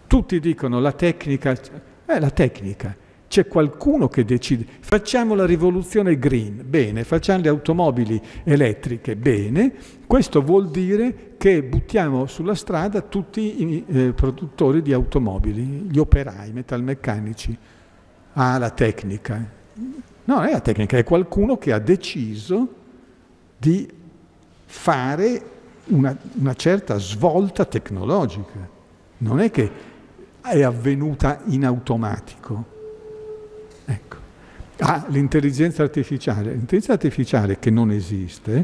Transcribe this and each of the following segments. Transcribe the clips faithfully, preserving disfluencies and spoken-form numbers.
Tutti dicono la tecnica, è la tecnica. C'è qualcuno che decide, facciamo la rivoluzione green, bene, facciamo le automobili elettriche, bene, questo vuol dire che buttiamo sulla strada tutti i eh, produttori di automobili, gli operai, metalmeccanici. Ah, la tecnica. No, non è la tecnica, è qualcuno che ha deciso di fare una, una certa svolta tecnologica. Non è che è avvenuta in automatico. Ecco. Ah, l'intelligenza artificiale. L'intelligenza artificiale che non esiste,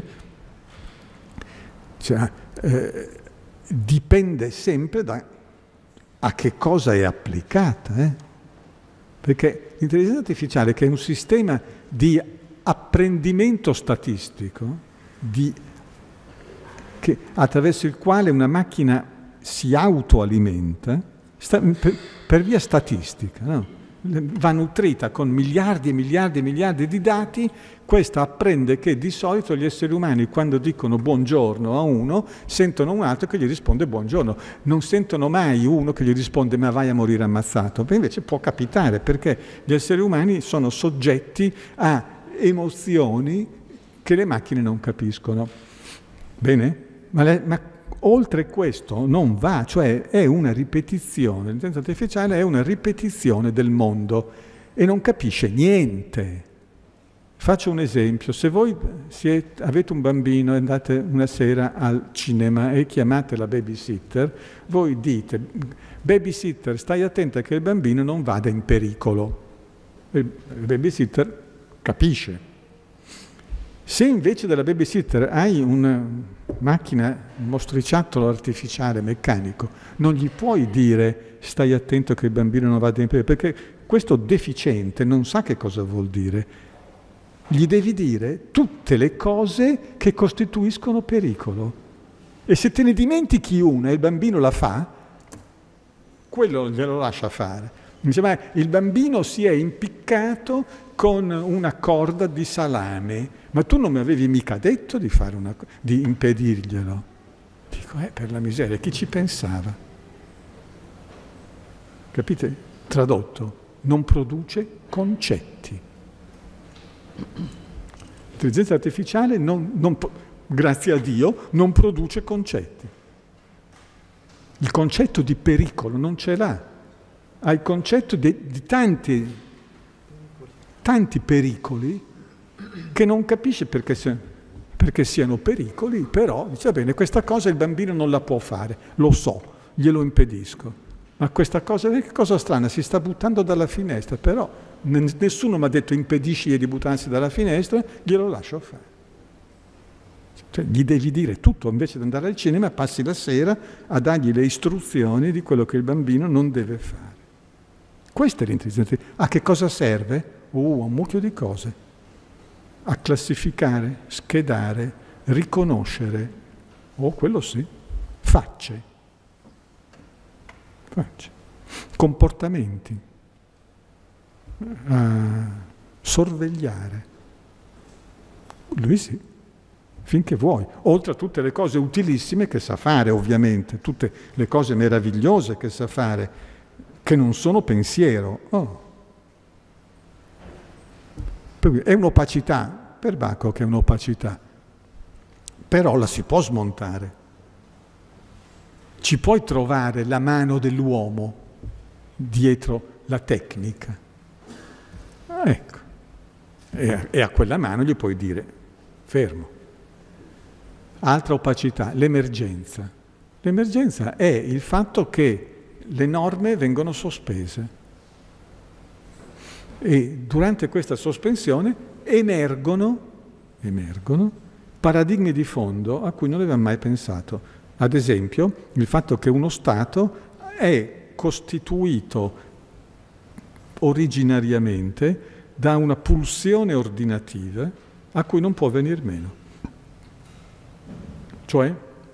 cioè, eh, dipende sempre da a che cosa è applicata. Eh? Perché l'intelligenza artificiale, che è un sistema di apprendimento statistico, di, che, attraverso il quale una macchina si autoalimenta, sta, per, per via statistica, no? Va nutrita con miliardi e miliardi e miliardi di dati, questa apprende che di solito gli esseri umani, quando dicono buongiorno a uno, sentono un altro che gli risponde buongiorno, non sentono mai uno che gli risponde ma vai a morire ammazzato. Beh, invece può capitare, perché gli esseri umani sono soggetti a emozioni che le macchine non capiscono. Bene? Ma, le, ma oltre questo non va, cioè è una ripetizione, l'intelligenza artificiale è una ripetizione del mondo e non capisce niente. Faccio un esempio: se voi siete, avete un bambino e andate una sera al cinema e chiamate la babysitter, voi dite: babysitter, stai attenta che il bambino non vada in pericolo. Il babysitter capisce. Se invece della babysitter hai una macchina, un mostriciattolo artificiale meccanico, non gli puoi dire stai attento che il bambino non vada in pericolo, perché questo deficiente non sa che cosa vuol dire. Gli devi dire tutte le cose che costituiscono pericolo. E se te ne dimentichi una e il bambino la fa, quello glielo lascia fare. Insomma, il bambino si è impiccato con una corda di salame, ma tu non mi avevi mica detto di fare una, di impedirglielo. Dico, eh, per la miseria, chi ci pensava? Capite? Tradotto, non produce concetti. L'intelligenza artificiale, non, non, grazie a Dio, non produce concetti. Il concetto di pericolo non ce l'ha. Ha il concetto di, di tanti, tanti pericoli che non capisce perché, se, perché siano pericoli, però dice, va bene, questa cosa il bambino non la può fare, lo so, glielo impedisco. Ma questa cosa, che cosa strana, si sta buttando dalla finestra, però nessuno mi ha detto impedisci di buttarsi dalla finestra, glielo lascio fare. Cioè, gli devi dire tutto, invece di andare al cinema passi la sera a dargli le istruzioni di quello che il bambino non deve fare. Questa è l'intelligenza. A che cosa serve? Uh, a un mucchio di cose. A classificare, schedare, riconoscere, oh, quello sì, facce, facce, comportamenti, a sorvegliare. Lui sì, finché vuoi. Oltre a tutte le cose utilissime che sa fare, ovviamente, tutte le cose meravigliose che sa fare, che non sono pensiero. Oh. È un'opacità, per Bacco che è un'opacità, però la si può smontare. Ci puoi trovare la mano dell'uomo dietro la tecnica. Ecco. E a, e a quella mano gli puoi dire, fermo. Altra opacità, l'emergenza. L'emergenza è il fatto che le norme vengono sospese e durante questa sospensione emergono, emergono paradigmi di fondo a cui non avevamo mai pensato. Ad esempio, il fatto che uno Stato è costituito originariamente da una pulsione ordinativa a cui non può venir meno. Cioè,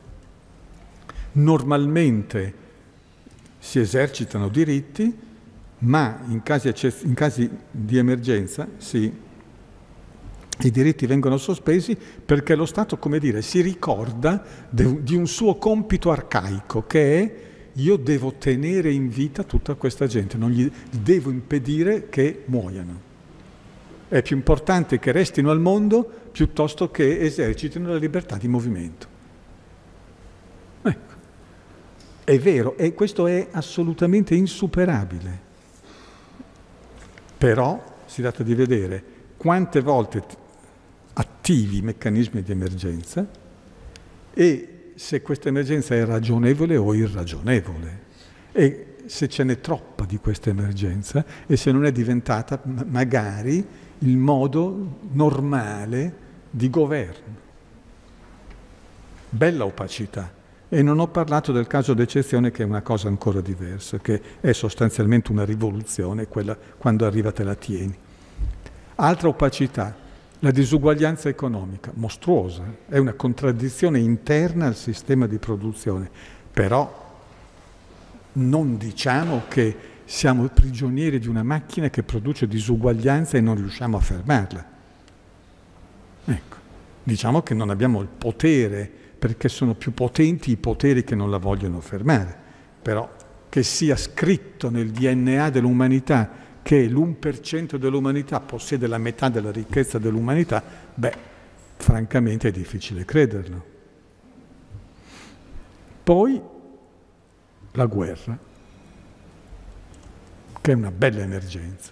normalmente si esercitano diritti, ma in casi, in casi di emergenza sì, i diritti vengono sospesi perché lo Stato, come dire, si ricorda de, di un suo compito arcaico, che è io devo tenere in vita tutta questa gente, non gli devo impedire che muoiano. È più importante che restino al mondo piuttosto che esercitino la libertà di movimento. Ecco, è vero, e questo è assolutamente insuperabile. Però si tratta di vedere quante volte attivi i meccanismi di emergenza e se questa emergenza è ragionevole o irragionevole. E se ce n'è troppa di questa emergenza e se non è diventata magari il modo normale di governo. Bella opacità. E non ho parlato del caso d'eccezione, che è una cosa ancora diversa, che è sostanzialmente una rivoluzione, quella quando arriva te la tieni. Altra opacità, la disuguaglianza economica, mostruosa, è una contraddizione interna al sistema di produzione, però non diciamo che siamo prigionieri di una macchina che produce disuguaglianza e non riusciamo a fermarla. Ecco, diciamo che non abbiamo il potere, perché sono più potenti i poteri che non la vogliono fermare, però che sia scritto nel D N A dell'umanità che l'uno per cento dell'umanità possiede la metà della ricchezza dell'umanità, beh, francamente è difficile crederlo. Poi la guerra, che è una bella emergenza.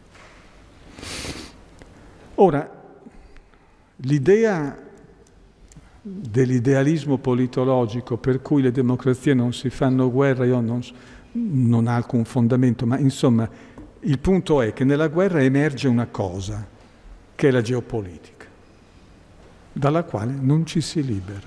Ora, l'idea dell'idealismo politologico per cui le democrazie non si fanno guerra, io non, non ha alcun fondamento, ma insomma il punto è che nella guerra emerge una cosa, che è la geopolitica, dalla quale non ci si libera.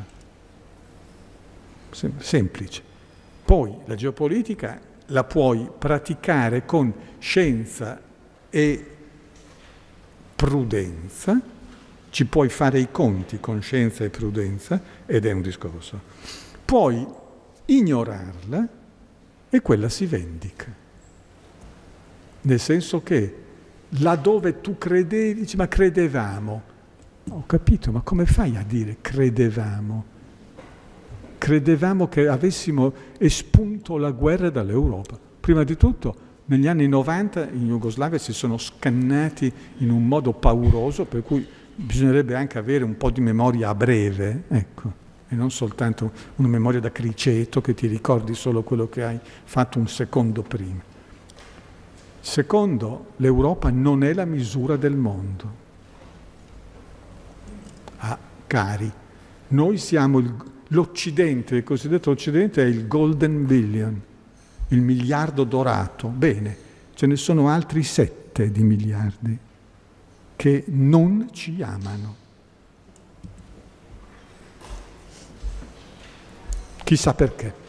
Sem- semplice. Poi la geopolitica la puoi praticare con scienza e prudenza, ci puoi fare i conti con scienza e prudenza, ed è un discorso. Puoi ignorarla e quella si vendica. Nel senso che laddove tu credevi, dici, ma credevamo. Ho capito, ma come fai a dire credevamo? Credevamo che avessimo espunto la guerra dall'Europa. Prima di tutto, negli anni novanta in Jugoslavia si sono scannati in un modo pauroso, per cui bisognerebbe anche avere un po' di memoria a breve, ecco, e non soltanto una memoria da criceto che ti ricordi solo quello che hai fatto un secondo prima. Secondo, l'Europa non è la misura del mondo. Ah, cari, noi siamo il, l'Occidente, il cosiddetto Occidente è il golden billion, il miliardo dorato. Bene, ce ne sono altri sette di miliardi che non ci amano. Chissà perché.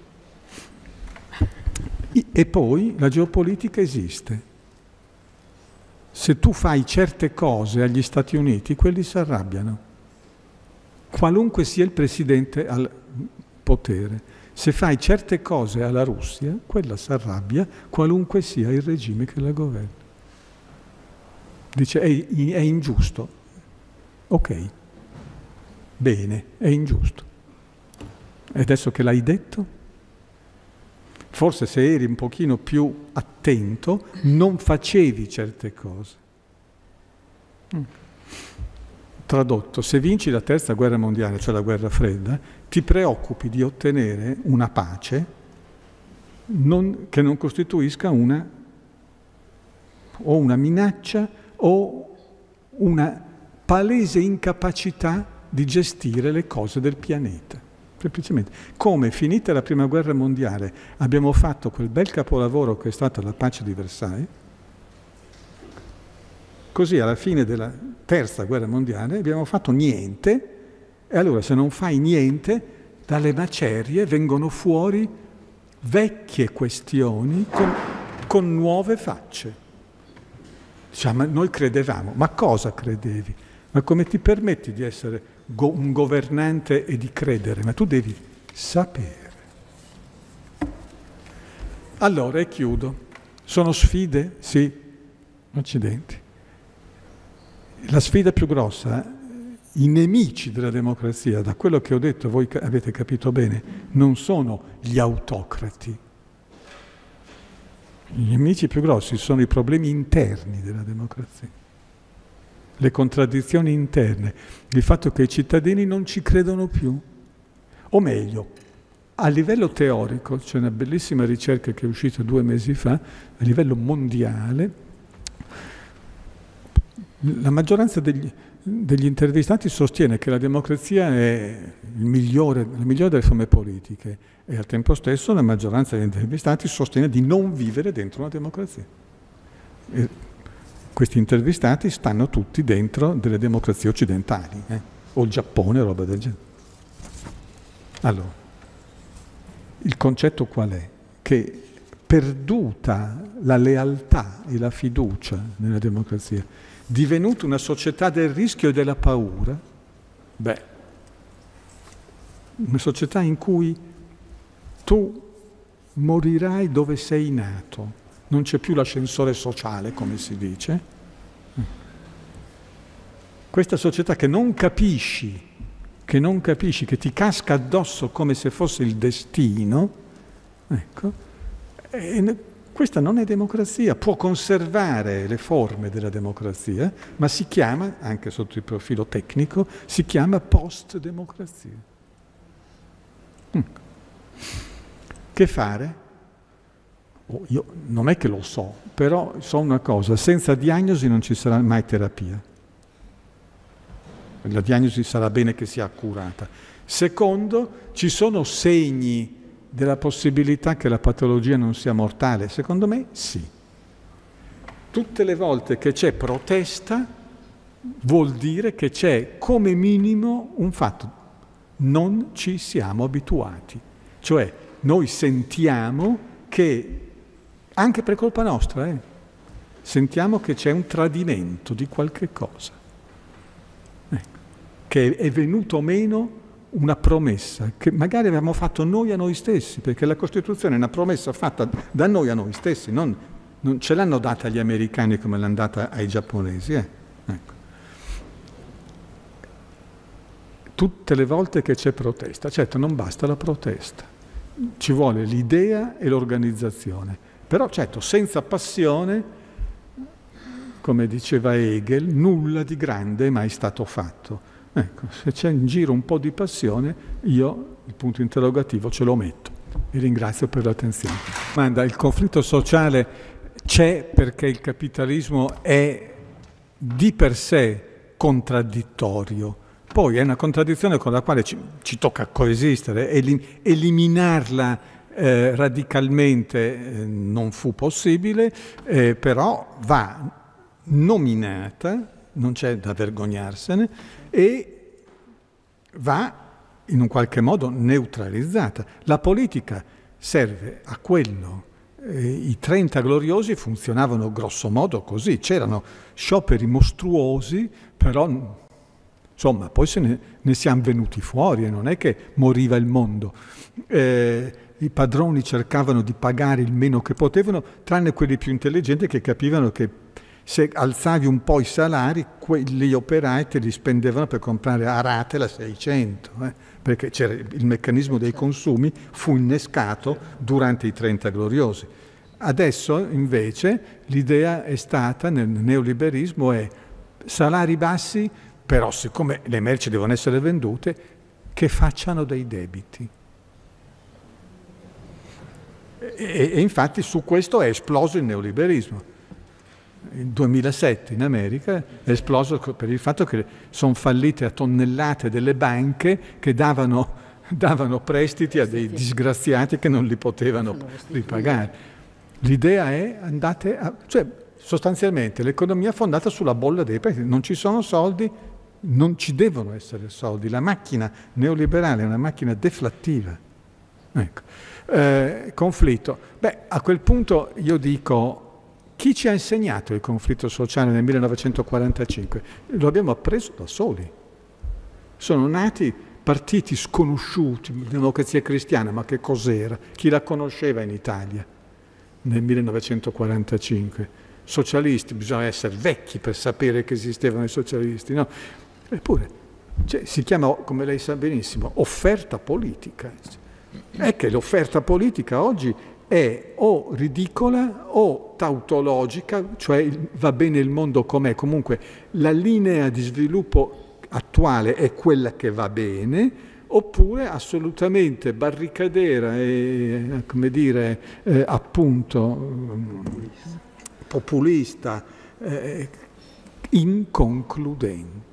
E poi la geopolitica esiste. Se tu fai certe cose agli Stati Uniti, quelli si arrabbiano. Qualunque sia il presidente al potere. Se fai certe cose alla Russia, quella si arrabbia, qualunque sia il regime che la governa. Dice, è, è ingiusto. Ok, bene, è ingiusto. E adesso che l'hai detto, forse se eri un pochino più attento, non facevi certe cose. Mm. Tradotto, se vinci la terza guerra mondiale, cioè la guerra fredda, ti preoccupi di ottenere una pace non, che non costituisca una o una minaccia o una palese incapacità di gestire le cose del pianeta. Semplicemente, come finita la prima guerra mondiale abbiamo fatto quel bel capolavoro che è stata la pace di Versailles, così alla fine della terza guerra mondiale abbiamo fatto niente, e allora se non fai niente, dalle macerie vengono fuori vecchie questioni con, con nuove facce. Diciamo, noi credevamo, ma cosa credevi? Ma come ti permetti di essere go- un governante e di credere? Ma tu devi sapere. Allora, e chiudo. Sono sfide? Sì. Accidenti. La sfida più grossa, i nemici della democrazia, da quello che ho detto voi avete capito bene, non sono gli autocrati. Gli nemici più grossi sono i problemi interni della democrazia, le contraddizioni interne, il fatto che i cittadini non ci credono più. O meglio, a livello teorico, c'è una bellissima ricerca che è uscita due mesi fa, a livello mondiale, la maggioranza degli, degli intervistati sostiene che la democrazia è il migliore, la migliore delle forme politiche e al tempo stesso la maggioranza degli intervistati sostiene di non vivere dentro una democrazia. E questi intervistati stanno tutti dentro delle democrazie occidentali, eh? o il Giappone, roba del genere. Allora, il concetto qual è? Che perduta la lealtà e la fiducia nella democrazia, divenuta una società del rischio e della paura, beh, una società in cui tu morirai dove sei nato, non c'è più l'ascensore sociale, come si dice. Questa società che non capisci, che non capisci, che ti casca addosso come se fosse il destino, ecco, e questa non è democrazia, può conservare le forme della democrazia, ma si chiama, anche sotto il profilo tecnico, si chiama post-democrazia. Mm. Che fare? Oh, io non è che lo so, però so una cosa, senza diagnosi non ci sarà mai terapia. La diagnosi sarà bene che sia accurata. Secondo, ci sono segni della possibilità che la patologia non sia mortale? Secondo me sì. Tutte le volte che c'è protesta vuol dire che c'è come minimo un fatto. Non ci siamo abituati. Cioè noi sentiamo che, anche per colpa nostra, eh, sentiamo che c'è un tradimento di qualche cosa. Ecco. Che è venuto meno una promessa che magari avevamo fatto noi a noi stessi, perché la Costituzione è una promessa fatta da noi a noi stessi, non, non ce l'hanno data agli americani come l'hanno data ai giapponesi. Eh? Ecco. Tutte le volte che c'è protesta, certo non basta la protesta, ci vuole l'idea e l'organizzazione, però certo senza passione, come diceva Hegel, nulla di grande è mai stato fatto. Ecco, se c'è in giro un po' di passione, io il punto interrogativo ce lo metto. Vi ringrazio per l'attenzione. Manda, il conflitto sociale c'è perché il capitalismo è di per sé contraddittorio. Poi è una contraddizione con la quale ci, ci tocca coesistere. Elim- eliminarla eh, radicalmente eh, non fu possibile, eh, però va nominata, non c'è da vergognarsene, e va in un qualche modo neutralizzata. La politica serve a quello. Eh, I trenta gloriosi funzionavano grosso modo così, c'erano scioperi mostruosi, però insomma poi se ne, ne siamo venuti fuori e non è che moriva il mondo. Eh, I padroni cercavano di pagare il meno che potevano, tranne quelli più intelligenti che capivano che se alzavi un po' i salari, gli operai te li spendevano per comprare a rate la seicento, eh? Perché c'era il meccanismo dei consumi, fu innescato durante i trenta gloriosi. Adesso invece l'idea è stata, nel neoliberismo, è salari bassi, però siccome le merci devono essere vendute, che facciano dei debiti. E, e infatti su questo è esploso il neoliberismo. Il duemilasette in America è esploso per il fatto che sono fallite a tonnellate delle banche che davano, davano prestiti a dei disgraziati che non li potevano ripagare. L'idea è andate a... cioè sostanzialmente l'economia è fondata sulla bolla dei prestiti. Non ci sono soldi, non ci devono essere soldi. La macchina neoliberale è una macchina deflattiva. Ecco. Eh, conflitto. Beh, a quel punto io dico... Chi ci ha insegnato il conflitto sociale nel millenovecentoquarantacinque? Lo abbiamo appreso da soli. Sono nati partiti sconosciuti, Democrazia Cristiana, ma che cos'era? Chi la conosceva in Italia nel millenovecentoquarantacinque? Socialisti, bisogna essere vecchi per sapere che esistevano i socialisti, no? Eppure, cioè, si chiama, come lei sa benissimo, offerta politica. è che l'offerta politica oggi è o ridicola o tautologica, cioè va bene il mondo com'è, comunque la linea di sviluppo attuale è quella che va bene, oppure assolutamente barricadera e, come dire, eh, appunto populista, eh, inconcludente.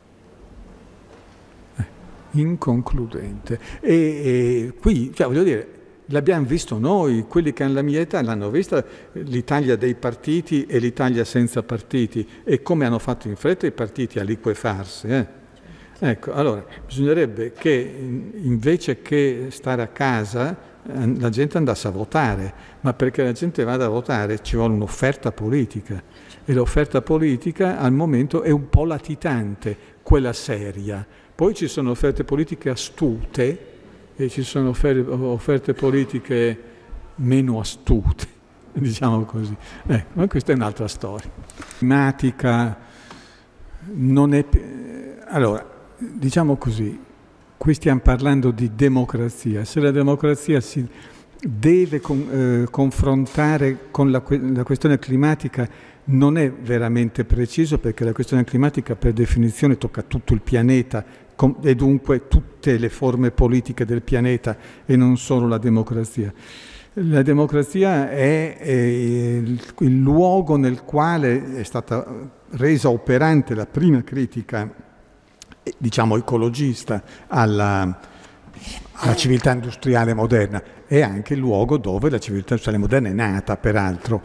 Eh, inconcludente. E, e qui, cioè, voglio dire, l'abbiamo visto noi, quelli che hanno la mia età l'hanno vista l'Italia dei partiti e l'Italia senza partiti, e come hanno fatto in fretta i partiti a liquefarsi. Eh? Ecco, allora, bisognerebbe che invece che stare a casa la gente andasse a votare, ma perché la gente vada a votare ci vuole un'offerta politica, e l'offerta politica al momento è un po' latitante, quella seria. Poi ci sono offerte politiche astute e ci sono offerte politiche meno astute, diciamo così. Eh, ma questa è un'altra storia. Climatica non è... Allora, diciamo così, qui stiamo parlando di democrazia. Se la democrazia si deve con, eh, confrontare con la, la questione climatica, non è veramente preciso, perché la questione climatica per definizione tocca tutto il pianeta com, e dunque tutte le forme politiche del pianeta e non solo la democrazia. La democrazia è, è il, il luogo nel quale è stata resa operante la prima critica, diciamo ecologista, alla, alla civiltà industriale moderna. È anche il luogo dove la civiltà industriale moderna è nata, peraltro.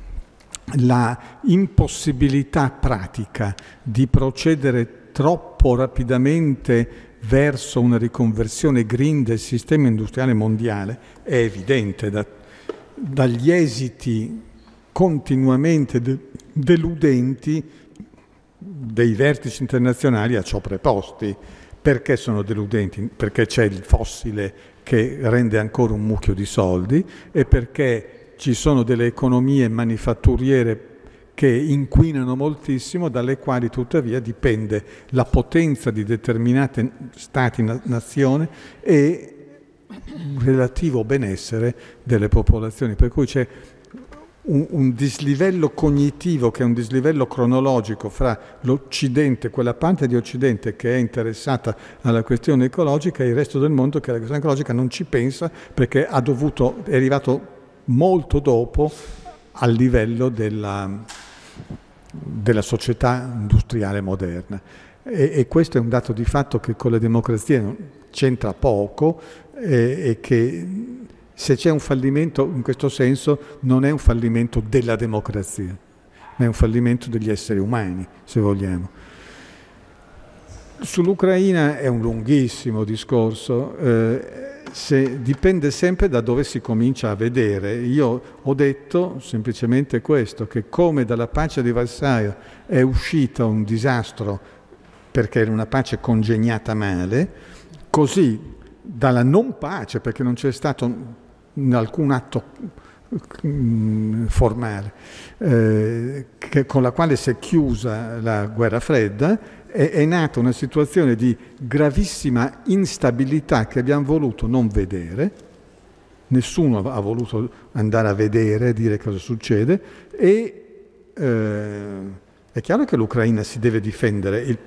La impossibilità pratica di procedere troppo rapidamente verso una riconversione green del sistema industriale mondiale è evidente da, dagli esiti continuamente de, deludenti dei vertici internazionali a ciò preposti. Perché sono deludenti? Perché c'è il fossile che rende ancora un mucchio di soldi, e perché ci sono delle economie manifatturiere che inquinano moltissimo, dalle quali tuttavia dipende la potenza di determinate stati, nazioni, e il relativo benessere delle popolazioni. Per cui c'è Un, un dislivello cognitivo, che è un dislivello cronologico fra l'Occidente, quella parte di Occidente che è interessata alla questione ecologica, e il resto del mondo che alla questione ecologica non ci pensa, perché ha dovuto, è arrivato molto dopo al livello della, della società industriale moderna. E, e questo è un dato di fatto che con le democrazie c'entra poco, e, e che se c'è un fallimento in questo senso non è un fallimento della democrazia, ma è un fallimento degli esseri umani, se vogliamo. Sull'Ucraina è un lunghissimo discorso, eh, se, dipende sempre da dove si comincia a vedere. Io ho detto semplicemente questo, che come dalla pace di Varsavia è uscito un disastro perché era una pace congegnata male, così dalla non pace, perché non c'è stato alcun atto mh, formale eh, che, con la quale si è chiusa la guerra fredda, è, è nata una situazione di gravissima instabilità che abbiamo voluto non vedere. Nessuno ha voluto andare a vedere, dire cosa succede, e eh, è chiaro che l'Ucraina si deve difendere. Il,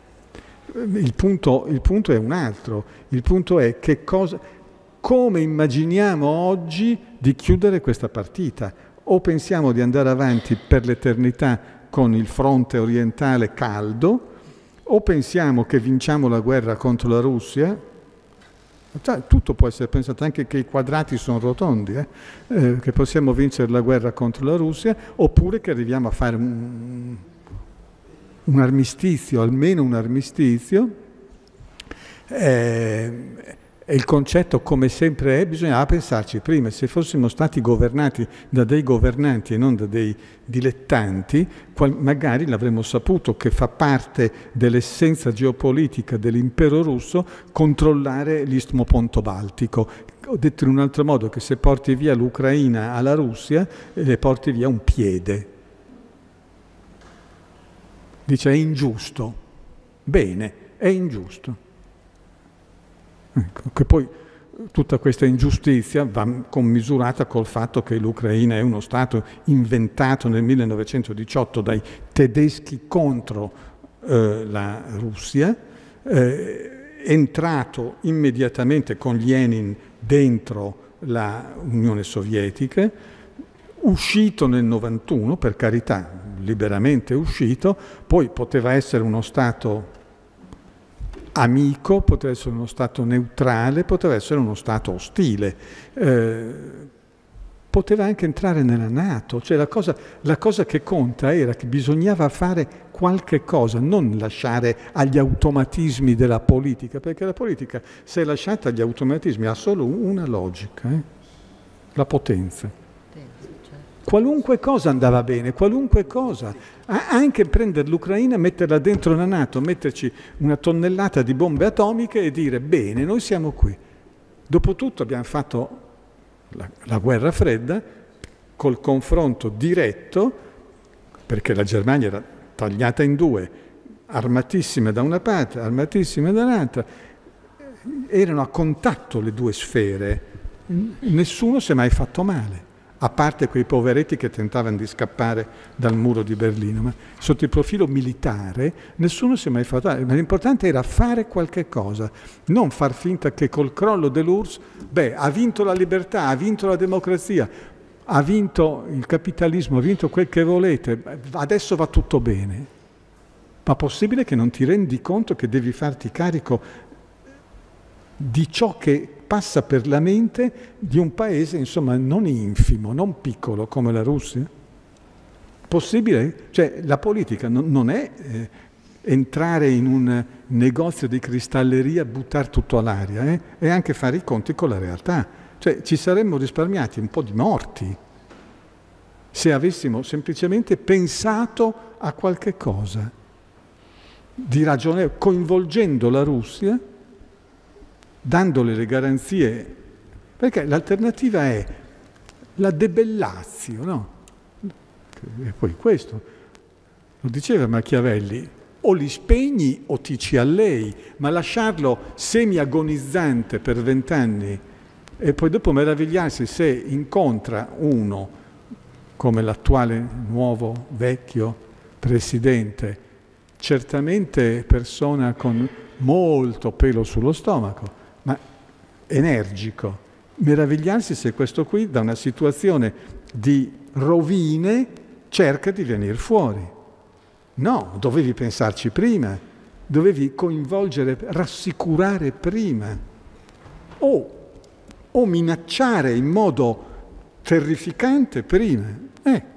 il, punto, il punto è un altro, il punto è che cosa... Come immaginiamo oggi di chiudere questa partita? O pensiamo di andare avanti per l'eternità con il fronte orientale caldo, o pensiamo che vinciamo la guerra contro la Russia. Cioè, tutto può essere pensato, anche che i quadrati sono rotondi, eh? Eh, che possiamo vincere la guerra contro la Russia, oppure che arriviamo a fare un, un armistizio, almeno un armistizio. Eh, E il concetto, come sempre è, bisognava pensarci prima. Se fossimo stati governati da dei governanti e non da dei dilettanti, qual, magari l'avremmo saputo che fa parte dell'essenza geopolitica dell'impero russo controllare l'Istmo Ponto Baltico. Ho detto in un altro modo, che se porti via l'Ucraina alla Russia, le porti via un piede. Dice è ingiusto. Bene, è ingiusto. Ecco, che poi tutta questa ingiustizia va commisurata col fatto che l'Ucraina è uno Stato inventato nel millenovecentodiciotto dai tedeschi contro eh, la Russia, eh, entrato immediatamente con Lenin dentro l'Unione Sovietica, uscito nel novantuno, per carità, liberamente uscito, poi poteva essere uno Stato amico, poteva essere uno Stato neutrale, poteva essere uno Stato ostile, eh, poteva anche entrare nella NATO, cioè la cosa, la cosa che conta era che bisognava fare qualche cosa, non lasciare agli automatismi della politica, perché la politica, se è lasciata agli automatismi, ha solo una logica, eh? La potenza. Qualunque cosa andava bene, qualunque cosa, anche prendere l'Ucraina, metterla dentro la NATO, metterci una tonnellata di bombe atomiche e dire bene, noi siamo qui. Dopotutto abbiamo fatto la, la guerra fredda col confronto diretto, perché la Germania era tagliata in due, armatissima da una parte, armatissima dall'altra, erano a contatto le due sfere, nessuno si è mai fatto male. A parte quei poveretti che tentavano di scappare dal muro di Berlino, ma sotto il profilo militare nessuno si è mai fatto male. Ma l'importante era fare qualche cosa, non far finta che col crollo dell'U R S S, beh, ha vinto la libertà, ha vinto la democrazia, ha vinto il capitalismo, ha vinto quel che volete, adesso va tutto bene. Ma possibile che non ti rendi conto che devi farti carico di ciò che passa per la mente di un paese, insomma, non infimo, non piccolo come la Russia? Possibile? Cioè, la politica non, non è eh, entrare in un negozio di cristalleria, buttare tutto all'aria, eh? È anche fare i conti con la realtà. Cioè, ci saremmo risparmiati un po' di morti se avessimo semplicemente pensato a qualche cosa di ragionevole, coinvolgendo la Russia, dandole le garanzie, perché l'alternativa è la debellatio, no? E poi questo, lo diceva Machiavelli, o li spegni o ti ci allei, ma lasciarlo semi-agonizzante per vent'anni e poi dopo meravigliarsi se incontra uno come l'attuale nuovo vecchio presidente, certamente persona con molto pelo sullo stomaco, ma energico, meravigliarsi se questo qui da una situazione di rovine cerca di venire fuori. No, dovevi pensarci prima, dovevi coinvolgere, rassicurare prima, o, o minacciare in modo terrificante prima. Ecco,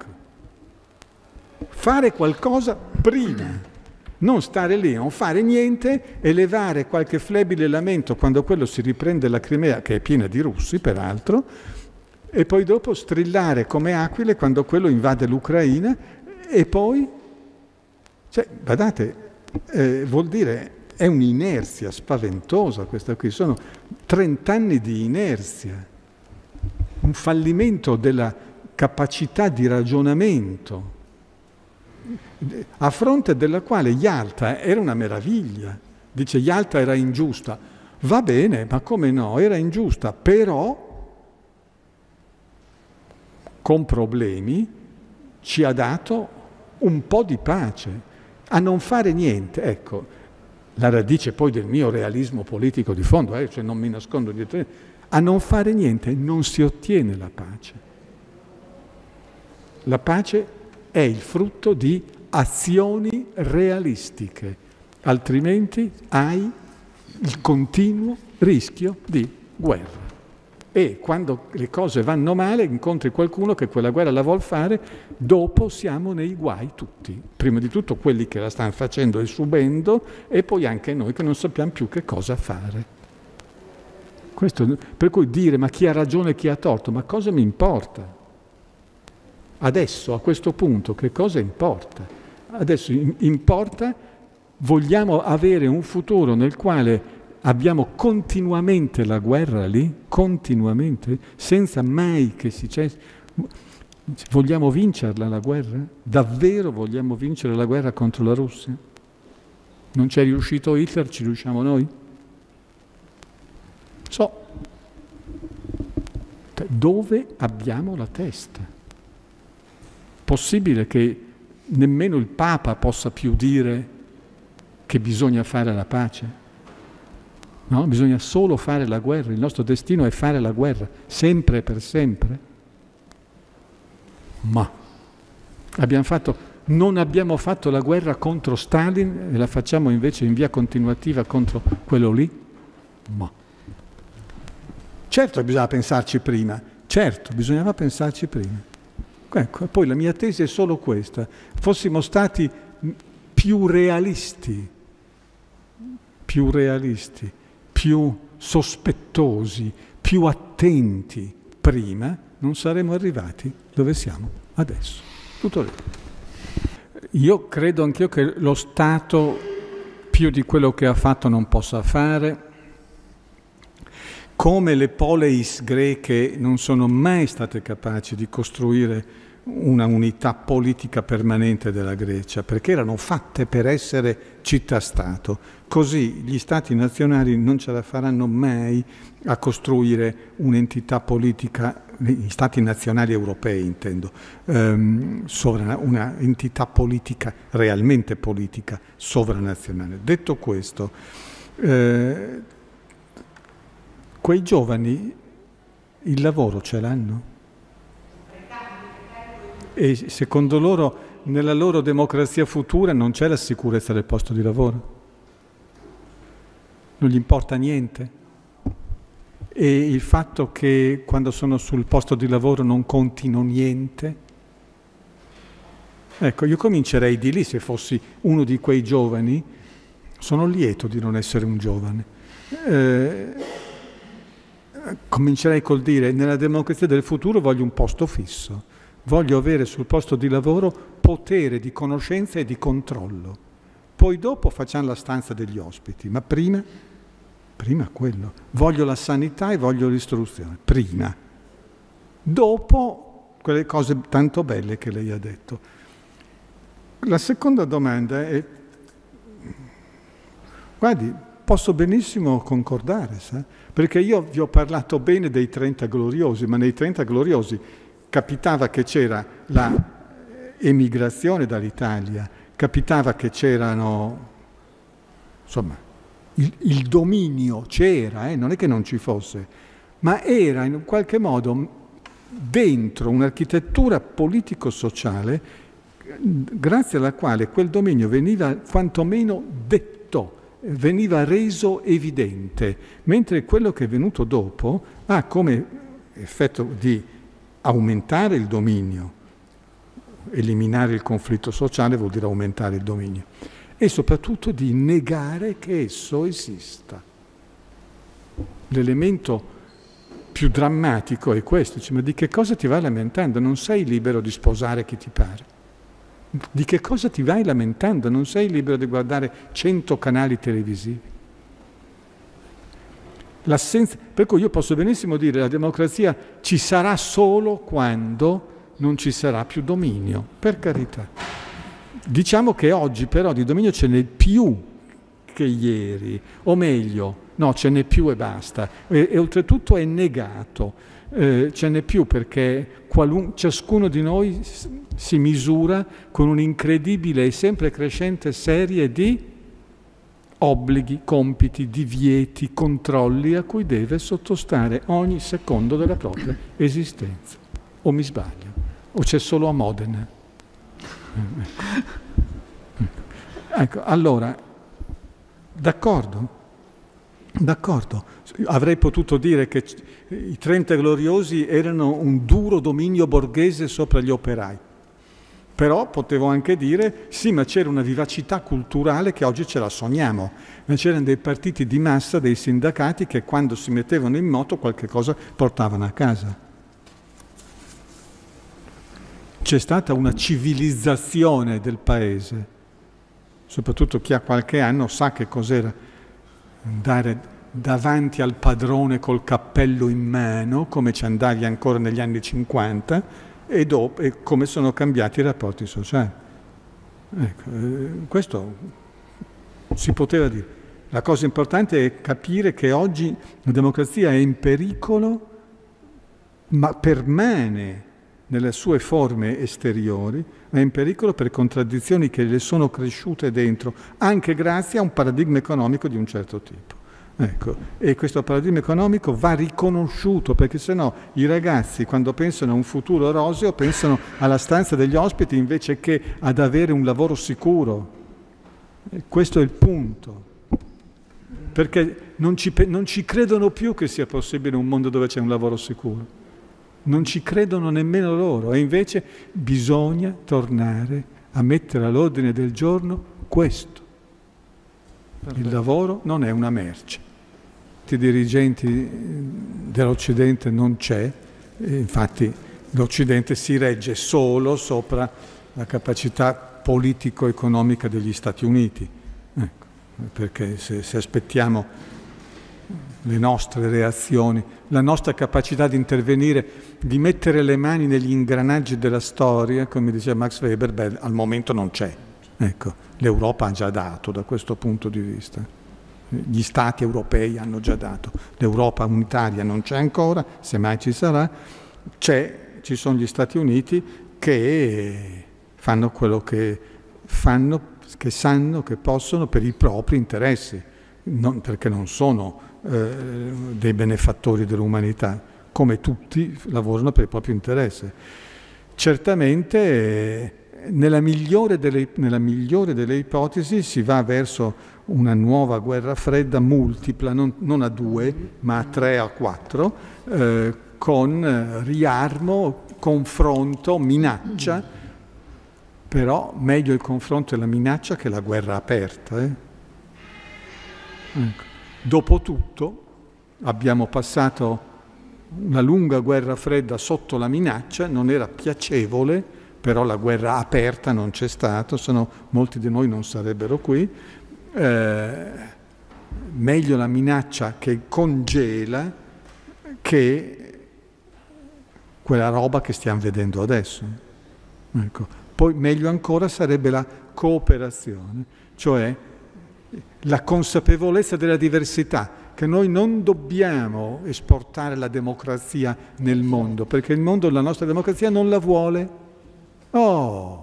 fare qualcosa prima. Non stare lì, non fare niente e levare qualche flebile lamento quando quello si riprende la Crimea, che è piena di russi peraltro, e poi dopo strillare come aquile quando quello invade l'Ucraina e poi, cioè, guardate, eh, vuol dire, è un'inerzia spaventosa questa qui, sono trent'anni di inerzia, un fallimento della capacità di ragionamento, a fronte della quale Yalta era una meraviglia. Dice Yalta era ingiusta. Va bene, ma come no? Era ingiusta, però con problemi ci ha dato un po' di pace. A non fare niente, ecco, la radice poi del mio realismo politico di fondo, eh, cioè non mi nascondo dietro, a non fare niente non si ottiene la pace. La pace è il frutto di azioni realistiche, altrimenti hai il continuo rischio di guerra. E quando le cose vanno male, incontri qualcuno che quella guerra la vuol fare, dopo siamo nei guai tutti. Prima di tutto quelli che la stanno facendo e subendo, e poi anche noi che non sappiamo più che cosa fare. Questo, per cui dire ma chi ha ragione e chi ha torto, ma cosa mi importa? Adesso, a questo punto, che cosa importa? Adesso importa, vogliamo avere un futuro nel quale abbiamo continuamente la guerra lì, continuamente, senza mai che si cessi. Vogliamo vincerla la guerra? Davvero vogliamo vincere la guerra contro la Russia? Non c'è riuscito Hitler, ci riusciamo noi? So, Dove abbiamo la testa? Possibile che nemmeno il Papa possa più dire che bisogna fare la pace? No? Bisogna solo fare la guerra, il nostro destino è fare la guerra, sempre e per sempre. Ma abbiamo fatto, non abbiamo fatto la guerra contro Stalin e la facciamo invece in via continuativa contro quello lì? Ma certo bisogna pensarci prima, certo bisognava pensarci prima. Ecco, poi la mia tesi è solo questa: fossimo stati più realisti, più realisti, più sospettosi, più attenti prima, non saremmo arrivati dove siamo adesso. Tutto lì. Io credo anch'io che lo Stato, più di quello che ha fatto, non possa fare. Come le poleis greche non sono mai state capaci di costruire una unità politica permanente della Grecia, perché erano fatte per essere città-stato. Così gli stati nazionali non ce la faranno mai a costruire un'entità politica, gli stati nazionali europei intendo, ehm, sovrana, una entità politica, realmente politica, sovranazionale. Detto questo, eh, quei giovani il lavoro ce l'hanno? E secondo loro, nella loro democrazia futura, non c'è la sicurezza del posto di lavoro? Non gli importa niente? E il fatto che quando sono sul posto di lavoro non contino niente? Ecco, io comincerei di lì, se fossi uno di quei giovani. Sono lieto di non essere un giovane. Eh, comincerei col dire: nella democrazia del futuro voglio un posto fisso, voglio avere sul posto di lavoro potere di conoscenza e di controllo. Poi dopo facciamo la stanza degli ospiti, ma prima, prima quello. Voglio la sanità e voglio l'istruzione, prima. Dopo quelle cose tanto belle che lei ha detto. La seconda domanda è: guardi, posso benissimo concordare, sa? Perché io vi ho parlato bene dei trenta gloriosi, ma nei trenta gloriosi capitava che c'era la emigrazione dall'Italia, capitava che c'erano, insomma, il, il dominio c'era, eh? Non è che non ci fosse, ma era in qualche modo dentro un'architettura politico-sociale grazie alla quale quel dominio veniva quantomeno detto, veniva reso evidente, mentre quello che è venuto dopo ha come effetto di aumentare il dominio. Eliminare il conflitto sociale vuol dire aumentare il dominio, e soprattutto di negare che esso esista. L'elemento più drammatico è questo: cioè, ma di che cosa ti vai lamentando? Non sei libero di sposare chi ti pare. Di che cosa ti vai lamentando? Non sei libero di guardare cento canali televisivi. L'assenza, per cui io posso benissimo dire che la democrazia ci sarà solo quando non ci sarà più dominio, per carità. Diciamo che oggi però di dominio ce n'è più che ieri, o meglio, no, ce n'è più e basta, e, e oltretutto è negato, eh, ce n'è più perché qualun, ciascuno di noi si misura con un'incredibile e sempre crescente serie di obblighi, compiti, divieti, controlli a cui deve sottostare ogni secondo della propria esistenza. O mi sbaglio? O c'è solo a Modena? Ecco, allora, d'accordo? D'accordo. Avrei potuto dire che i trenta gloriosi erano un duro dominio borghese sopra gli operai. Però potevo anche dire, sì, ma c'era una vivacità culturale che oggi ce la sogniamo. Ma c'erano dei partiti di massa, dei sindacati, che quando si mettevano in moto qualche cosa portavano a casa. C'è stata una civilizzazione del paese. Soprattutto chi ha qualche anno sa che cos'era andare davanti al padrone col cappello in mano, come ci andavi ancora negli anni cinquanta, e, dopo, e come sono cambiati i rapporti sociali. Ecco, eh, questo si poteva dire. La cosa importante è capire che oggi la democrazia è in pericolo ma permane nelle sue forme esteriori, è in pericolo per contraddizioni che le sono cresciute dentro, anche grazie a un paradigma economico di un certo tipo. Ecco, e questo paradigma economico va riconosciuto, perché sennò i ragazzi, quando pensano a un futuro roseo, pensano alla stanza degli ospiti invece che ad avere un lavoro sicuro. E questo è il punto. Perché non ci, non ci credono più che sia possibile un mondo dove c'è un lavoro sicuro. Non ci credono nemmeno loro. E invece bisogna tornare a mettere all'ordine del giorno questo. Il lavoro non è una merce. I dirigenti dell'Occidente non c'è, infatti l'Occidente si regge solo sopra la capacità politico-economica degli Stati Uniti. Ecco, perché se, se aspettiamo le nostre reazioni, la nostra capacità di intervenire, di mettere le mani negli ingranaggi della storia, come diceva Max Weber, beh, al momento non c'è. Ecco, l'Europa ha già dato da questo punto di vista. Gli Stati europei hanno già dato. L'Europa unitaria non c'è ancora, se mai ci sarà. C'è, ci sono gli Stati Uniti che fanno quello che fanno, che sanno, che possono per i propri interessi, non, perché non sono eh, dei benefattori dell'umanità, come tutti lavorano per il proprio interesse. Certamente eh, nella, migliore delle, nella migliore delle ipotesi si va verso una nuova guerra fredda multipla, non, non a due, ma a tre, a quattro, eh, con riarmo, confronto, minaccia, però meglio il confronto e la minaccia che la guerra aperta. Eh? Ecco. Dopotutto abbiamo passato una lunga guerra fredda sotto la minaccia, non era piacevole, però la guerra aperta non c'è stata, se no molti di noi non sarebbero qui. Eh, meglio la minaccia che congela che quella roba che stiamo vedendo adesso. Ecco. Poi meglio ancora sarebbe la cooperazione, cioè la consapevolezza della diversità, che noi non dobbiamo esportare la democrazia nel mondo, perché il mondo, la nostra democrazia non la vuole. Oh!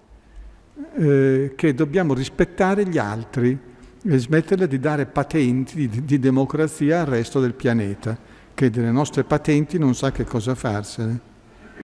Eh, che dobbiamo rispettare gli altri e smetterla di dare patenti di, di democrazia al resto del pianeta, che delle nostre patenti non sa che cosa farsene.